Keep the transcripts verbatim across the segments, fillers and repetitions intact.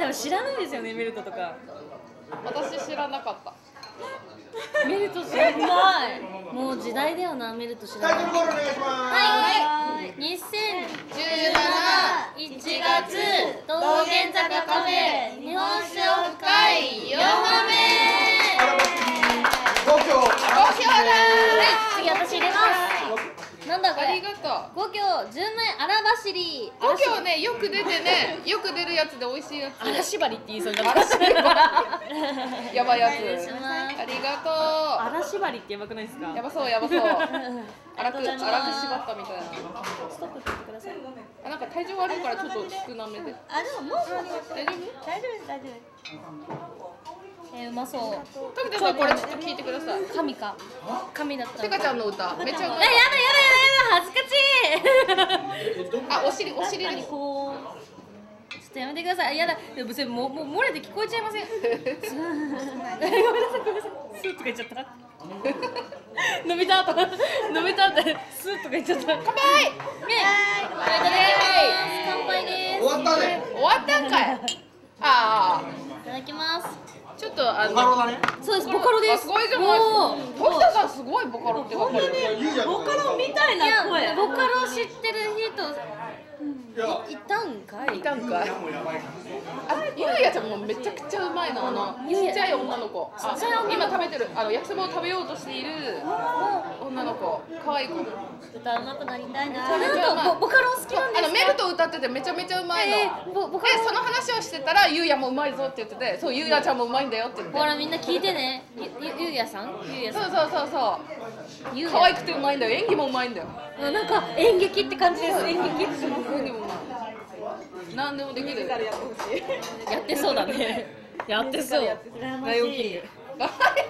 多分知らないですよね、メルトとか。 私知らなかった。 メルト知らない。もう時代だよな、メルト知らない。はい。にせんじゅうなないちがつ道玄坂カフェ日本酒オフ会よんはめ。 ご票。ご票だ。 次私入れます。なんだこれ。 ありがとう。 ご票純米荒走り。 ご票ね、よく出てね、よく出るやつで美味しいやつ。 荒縛りって言いそうになった。 やばいやつ。ありがとう。 荒縛りってやばくないですか。 やばそうやばそう。荒く荒く縛ったみたいな。 ストップって言ってください。 あ、なんか体調悪いからちょっと少なめで。 あ、でももう大丈夫大丈夫大丈夫大丈夫。えー、うまそう。 たけちゃんさんこれちょっと聞いてください。 神か。神だった。 てかちゃんの歌めっちゃうまい。 え、やだやだやだ恥ずかしい。 あ、お尻お尻にこう。ちょっとやめてください。やだ。でも別にもうもう漏れて聞こえちゃいません。ごめんなさいごめんなさい。スーとか言っちゃった。飲みた後飲みた後スーとか言っちゃった。乾杯。ね。いただきます。乾杯です。 終わったね。終わったんかい。ああ。 いただきます。 ちょっとあのボカロだね。 そうです、ボカロです。 すごいじゃない。森田さんすごいボカロってわかる。 ボカロみたいな声。ボカロ知ってる人いたんかい。 いたんかい。あ、ゆうやちゃんもめちゃくちゃうまいの。あのちっちゃい女の子。あ、今食べてるあの焼きそばを食べようとしている女の子。可愛い子。 歌うまくなりたいな。なんかボカロ好きなんですか。 あのメルト歌っててめちゃめちゃうまいの。でその話をしてたらゆうやもうまいぞって言ってて、そうゆうやちゃんもうまいんだよって言って。 ほらみんな聞いてね。ゆゆうやさん？ゆうやさん。 そうそうそうそう。可愛くてうまいんだよ。演技もうまいんだよ。 なんか演劇って感じです。演劇。 演技もうまい。何でもできる。 やってそうだね。やってそう。ライオンキング。ラ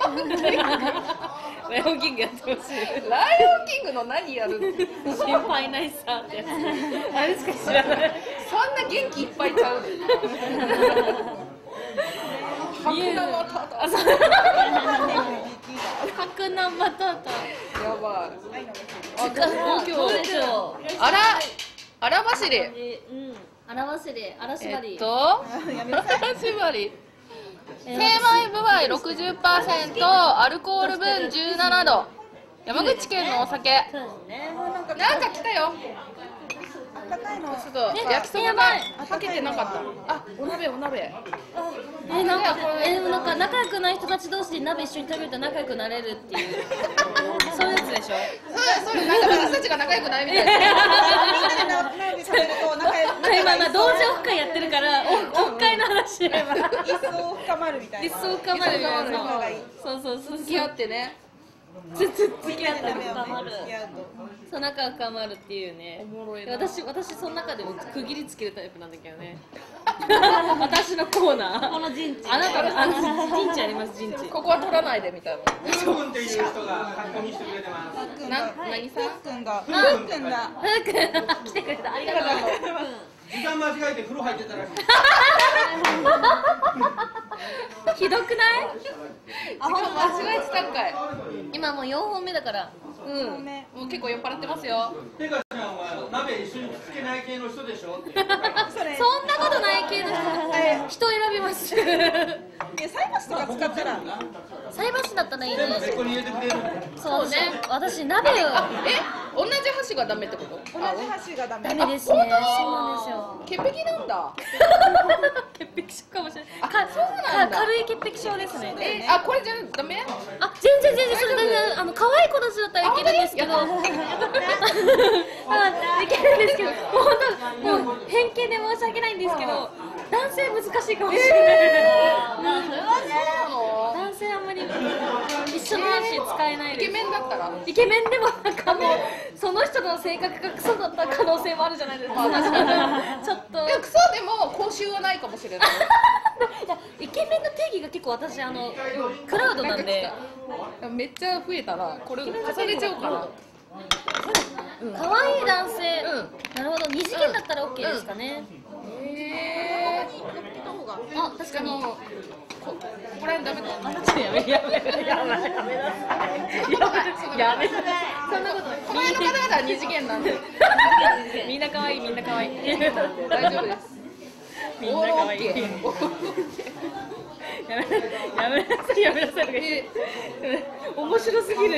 イオンキングやってほしい。 ライオンキングの何やるの？ 心配ないさってやつ。あれしか知らない。 そんな元気いっぱいちゃう。白生タータ。 白生タータ。 やばい。 あ、どうでしょう。 あら、あら走り。 うん。荒走り、荒縛り。 えっと、荒縛り。精米部合 ろくじゅっパーセント、アルコール分じゅうななど。山口県のお酒。 そうですね。 なんか来たよ。高いの。ちょっと焼きそばがかけてなかった。あ、お鍋お鍋。 え、なんか、え、なんか仲良くない人たち同士で鍋一緒に食べると仲良くなれるっていう。そういうやつでしょ。 そう、それなんか私たちが仲良くないみたいな。 今まあ同時オフ会やってるからオフ会の話。 一層深まるみたいな。 一層深まるみたいな。そうそうそう。 付き合ってね。 ずっと付き合って深まる。そう仲が深まるっていうね。 おもろいな。 私私その中でも区切りつけるタイプなんだけどね。私のコーナー。この陣地。あなたのあの陣地あります陣地。 ここは取らないでみたいな。 ふんっていう人が書き込みしてくれてます。 な何さん？ ふんが。ふんくんが。 ふうくん来てくれた。ありがとう。 時間間違えて風呂入ってたらしい。 ひどくない？ あ、間違えてたんかい。 今もうよんほんめだから。 うん。もう結構酔っ払ってますよ。 てかちゃんは鍋一緒につけない系の人でしょって。 そんなことない系の人選びます。 え、菜箸とか使ったら。 菜箸だったらいいね。 全部別個に入れてくれる。 そうね。私鍋を。 え、同じ箸がダメってこと？ 同じ箸がダメ。 ダメですね。そうなんですよ。 潔癖なんだ。 潔癖症かもしれない。 あ、そうなんだ。 軽い潔癖症ですね。 え、あ、これじゃダメ？ あ、全然全然それ全然あの可愛い子たちだったらいけるんですけど。あ、いけるんですけど、もう本当もう偏見で申し訳ないんですけど、男性難しいかもしれない。男性あんまり一緒の箸使えないです。 イケメンだったら？ イケメンでもなんかもうその人の性格がクソだった可能性もあるじゃないですか。確かにちょっと。 いや、クソでも口臭はないかもしれない。 いやイケメンの定義が結構私あのクラウドなんで。 めっちゃ増えたな。これ重ねちゃおうかな。 可愛い男性。なるほど。二次元だったらオッケーですかね。 へえ。 あ、確かに。 ここら辺ダメだ。 やめやめやめやめやめやめそんなことない。 この辺の方々は二次元なんで。 みんな可愛いみんな可愛い。 大丈夫です。 みんな可愛い。やめやめなさいやめなさいとか言って。面白すぎる。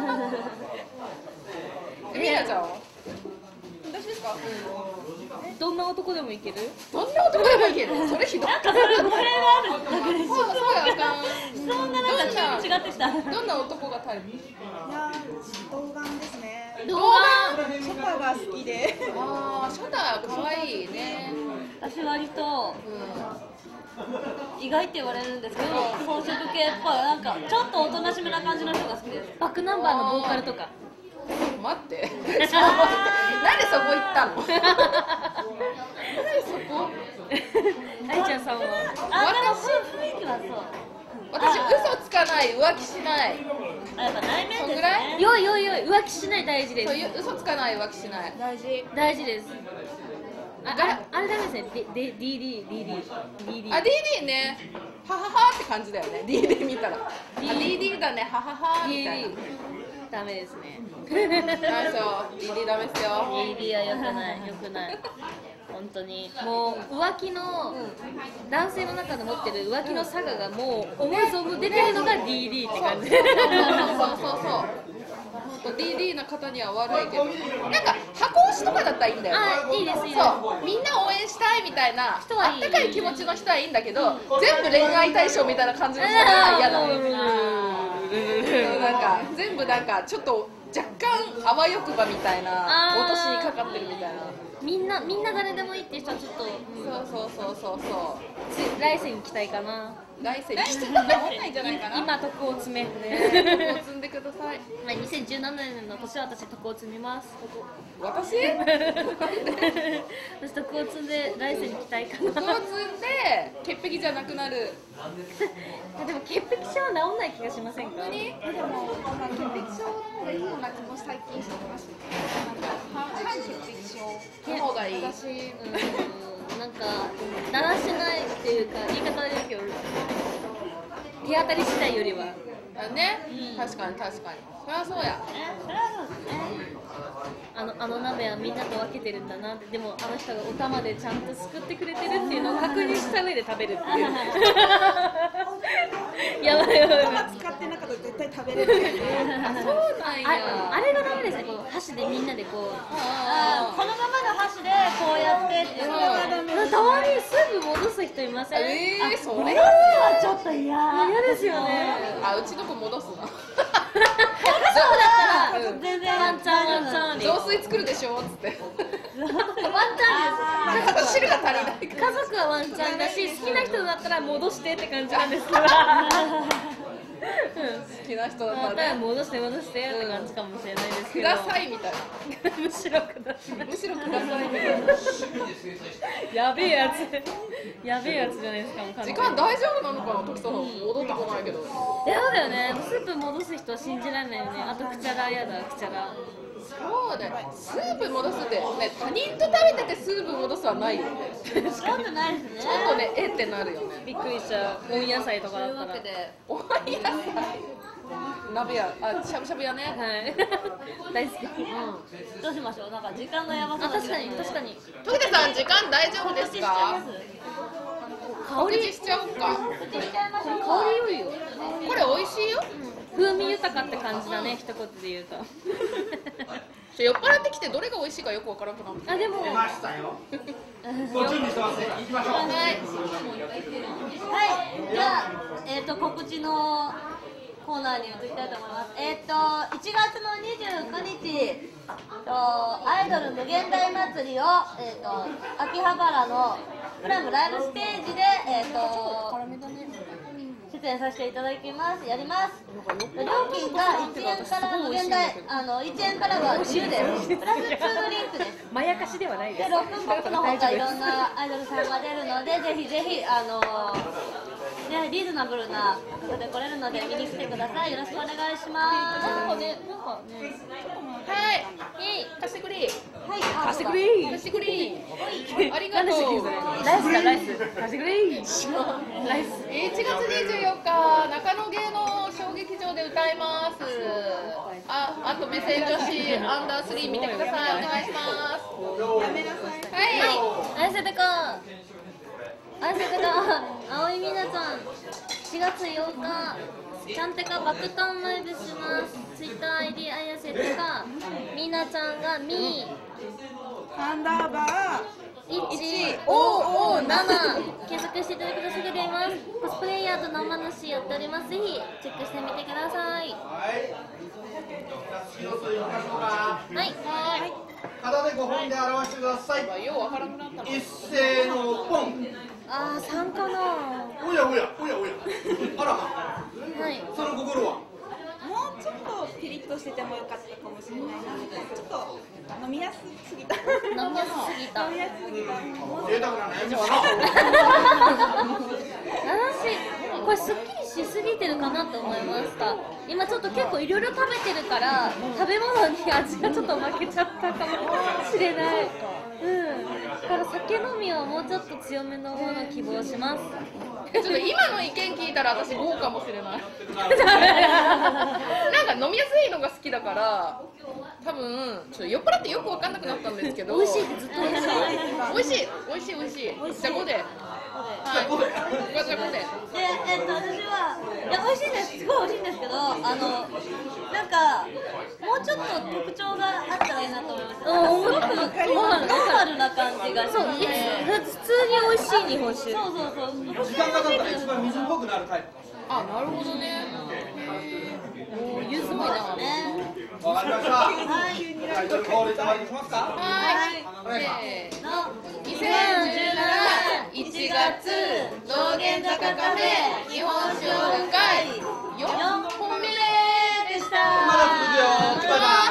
みやちゃんは？ 私ですか？ どんな男でもいける？ どんな男でもいける？それひどい。 なんかそれ語弊がある。 そうそうやあかん。 質問がなんか違ってきた。 どんな男がタイプ？ いや童顔ですね。 動画ショパが好きで。 ああ、ショタ可愛いね。 私割とうん。 意外って言われるんですけど、装飾系っぽいなんかちょっとおとなしめな感じの人が好きです。バックナンバーのボーカルとか。 待って。なんでそこ行ったの？なんでそこ？ 愛ちゃんさんは。あ、でも雰囲気はそう。 私嘘つかない、浮気しない。 あ、やっぱ内面ですそんぐらね。よいよいよい、浮気しない大事です。 そういう嘘つかない、浮気しない。 大事。 大事です。あ、あれ、あれダメですね。で、で、ディーディー、ディーディー、ディーディー。 あ、ディーディー ね。はははって感じだよね。ディーディー 見たら。あ、ディーディー だね。はははみたいな。 ダメですね。 ダメですよ。ディーディー ダメですよ。 ディーディー は良くない、良くない。本当にもう浮気の男性の中で持ってる浮気の差ががもう思い存分出てるのが ディーディー って感じ。 そうそうそう。本当 ディーディー の方には悪いけど、なんか箱推しとかだったらいいんだよね。 あ、いいですいいです。 そう、みんな応援したいみたいな人はいいあったかい気持ちの人はいいんだけど、全部恋愛対象みたいな感じの人が嫌だ。 うんなんか全部なんかちょっと若干あわよくばみたいな落としにかかってるみたいな。 みんなみんな誰でもいいっていう人はちょっと、うん、 そうそうそうそうそう。 つ来世に期待かな。 来世に来てないんじゃないかな。 今徳を詰め、 ね、積んでください。 まあにせんじゅうななねんの年は私徳を積みます。 私？ 私徳を積んで来世に期待かな。 徳を積んで潔癖じゃなくなる。 でも潔癖症は治んない気がしませんか？ 本当に？でもまあ潔癖症がいいような気も最近してきました。なんか反潔癖症の方がいい。私、うん、 なんかだらしないっていうか言い方ですけど手当たり次第よりは。 あね、 うん、 確かに確かに。そりゃそうや。 え、それはそうですね。あのあの鍋はみんなと分けてるんだなって、でもあの人がお玉でちゃんとすくってくれてるっていうのを確認した上で食べるっていう。やばいやばい。 頭使ってなかったら絶対食べれる。 そうなんや。 あ, あれがダメですね。この箸でみんなでこう。 あこのままの箸でこうやってっていうのがダメ。たまにすぐ戻す人いません？ えー、それはちょっと嫌。嫌ですよね。 あ、うちの子戻すな。 そうだったら全然ワンチャンワンチャン雑炊作るでしょっつって。 ワンチャンです。 汁が足りない。 家族はワンチャンだし、好きな人だったら戻してって感じなんですけど。好きな人だったらね。 戻して戻してって感じかもしれないですけど。 くださいみたいな。 むしろください。 むしろくださいみたいな。 やべえやつ。やべえやつじゃないですか。もう時間大丈夫なのかな、時さん。戻ってこないけど。 いやだよね。スープ戻す人は信じられないよね。あとくちゃらやだくちゃら。 そうだよ。スープ戻すってね、他人と食べててスープ戻すはないよね。 そうじゃないですね。 ちょっとね、えってなるよね。 びっくりしちゃう。温野菜とかだったら。 というわけで、おはやさん。鍋や、あ、しゃぶしゃぶやね。 はい。大好き。うん。どうしましょう。なんか時間がやばそうだけど。確かに確かに。 トゲさん時間大丈夫ですか？ 香りしちゃおうか。 香り良いよ。 これ美味しいよ。 風味豊かって感じだね、一言で言うと。 酔っ払ってきてどれが美味しいかよくわからなくなる。 あ、でも。 出ましたよ。もう準備してますね。行きましょう。 はい。はい。じゃあ、えっと告知のコーナーに移りたいと思います。えっといちがつのにじゅうくにち、とアイドル無限大祭りをえっと秋葉原のプラムライブステージでえっと出演させていただきます。やります。料金がいちえんから無限大、あのいちえんからは自由です。プラスツードリンクです。まやかしではないです。でろっぷんポップのほかいろんなアイドルさんが出るので、ぜひぜひあのね、リーズナブルな価格で来れるので見に来てください。よろしくお願いします。なんかね、なんかね、 はい。貸してくれ。 はい、 貸してくれ。貸してくれ。ありがとう。 ライスだライス。貸してくれ。ライス。 いちがつにじゅうよっか中野芸能小劇場で歌います。あ、あと目線女子アンダースリー見てください。お願いします。 やめなさい。 はい。 はい、あやせてこ。 てか青いみなちゃんしがつようかちゃんてか爆誕ライブします。ツイッター アイディー あやせてかみなちゃんがみアンダーバーいちおーおーなな検索していただくとすぐ出ます。コスプレイヤーと生主やっております。ぜひチェックしてみてください。はいはい肩でごほんで表してください。 ようわからんくなったな。 一斉のポン。 あーさんかな。 おやおやおやおや。あら。 はいその心は。 もうちょっとピリッとしててもよかったかもしれないな。ちょっと飲みやすすぎた。 飲みやすすぎた。 飲みやすすぎた。もう贅沢な悩みかな。 これすっきりしすぎてるかなと思いました。今ちょっと結構いろいろ食べてるから食べ物に味がちょっと負けちゃったかもしれない。うんだから酒飲みはもうちょっと強めのものを希望します。 ちょっと今の意見聞いたら私ゴーかもしれない。なんか飲みやすいのが好きだから多分ちょっと酔っ払ってよく分かんなくなったんですけど美味しいってずっと美味しい。 美味しい美味しい美味しいじゃあごではいごでじゃあごでで、えっと、私は、いや、美味しいんです、すごい美味しいんですけど、あの、なんか、もうちょっと特徴があったらいいなと思います。すごく、ノーマルな感じがして、 そう、いつ普通に美味しい日本酒。 そうそうそう、 時間が経ったら一番水っぽくなるタイプ。 あ、なるほどね。 おー、ゆずもだね。 わかりました。 はい。 タイトルコールいただきますか。 はいお願いします。 せーのにせんじゅうなないちがつ道玄坂カフェ日本酒オフ会よんほんめでした。 まだ続くよ。バイバイ。